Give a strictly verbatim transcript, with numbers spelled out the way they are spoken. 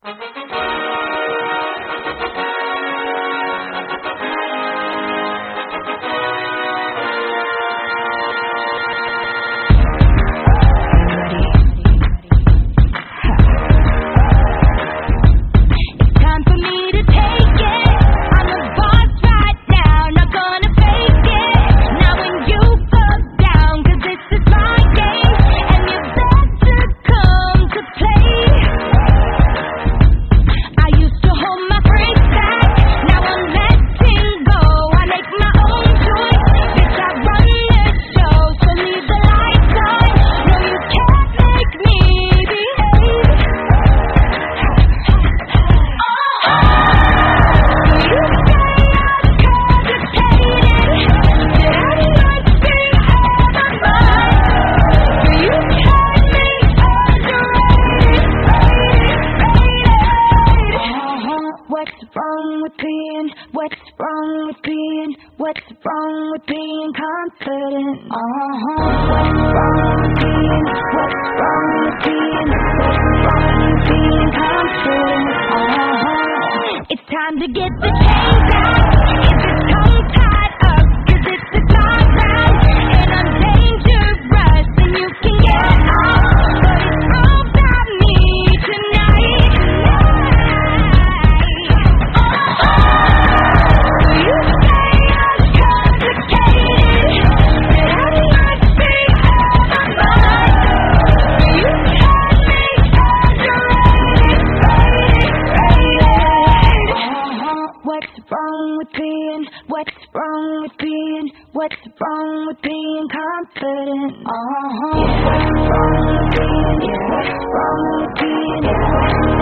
What's wrong with being, what's wrong with being confident? Uh-huh. What's wrong with being, what's wrong with being, what's wrong with being confident? Uh-huh. It's time to get the change out. If it's tongue tied up, cause it's the time round. And I'm dangerous, and you can get out. But it's all about me tonight. What's wrong with being, what's wrong with being confident? Uh-huh. What's wrong with being, what's wrong with being, what's